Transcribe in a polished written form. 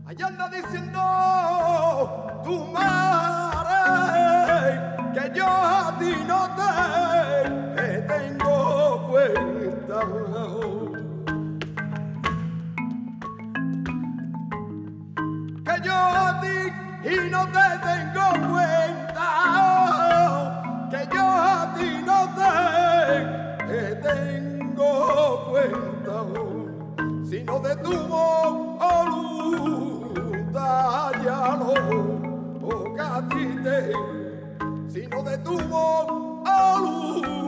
Allá anda diciendo tu madre que yo a ti no te tengo cuenta. Que yo a ti y no te tengo cuenta. Que yo a ti no te tengo cuenta. Sino de tu voluntad ya no, oh, que a ti te, sino de tu voluntad.